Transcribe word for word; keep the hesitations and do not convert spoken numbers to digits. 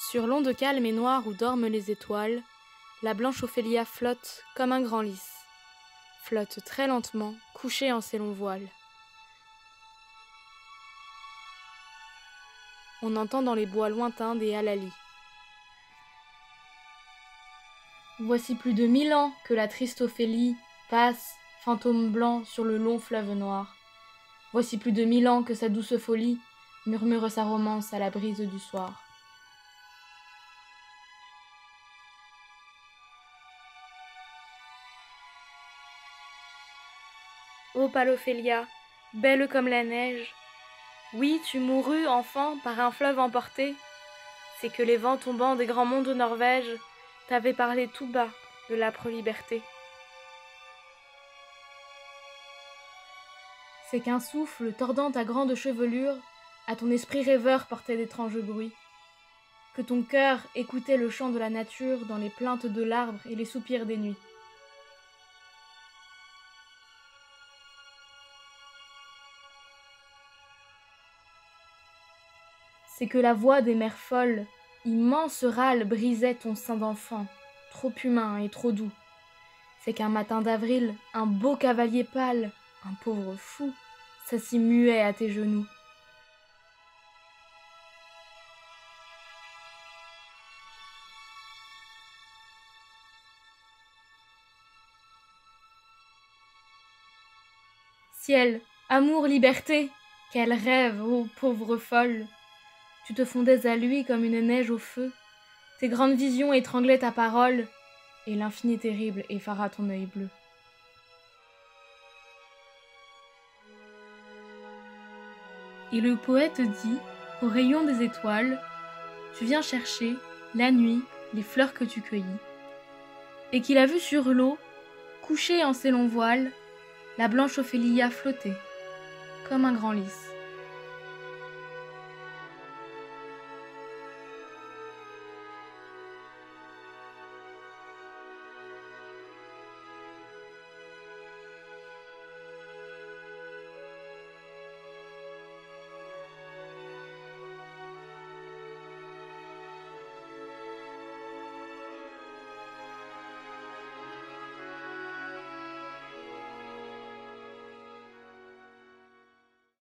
Sur l'onde calme et noire où dorment les étoiles, la blanche Ophélia flotte comme un grand lys, flotte très lentement, couchée en ses longs voiles. On entend dans les bois lointains des halalis. Voici plus de mille ans que la triste Ophélie passe, fantôme blanc, sur le long fleuve noir. Voici plus de mille ans que sa douce folie murmure sa romance à la brise du soir. Ô pâle Ophélia, belle comme la neige, oui, tu mourus, enfant, par un fleuve emporté. C'est que les vents tombants des grands monts de Norvège t'avaient parlé tout bas de l'âpre liberté. C'est qu'un souffle, tordant ta grande chevelure, à ton esprit rêveur portait d'étranges bruits. Que ton cœur écoutait le chant de la nature dans les plaintes de l'arbre et les soupirs des nuits. C'est que la voix des mers folles, immense râle, brisait ton sein d'enfant, trop humain et trop doux. C'est qu'un matin d'avril, un beau cavalier pâle, un pauvre fou, s'assit muet à tes genoux. Ciel, amour, liberté, quel rêve, ô pauvre folle! Tu te fondais à lui comme une neige au feu, tes grandes visions étranglaient ta parole, et l'infini terrible effara ton œil bleu. Et le poète dit, au rayon des étoiles, tu viens chercher, la nuit, les fleurs que tu cueillis, et qu'il a vu sur l'eau, couchée en ses longs voiles, la blanche Ophélia flotter, comme un grand lys.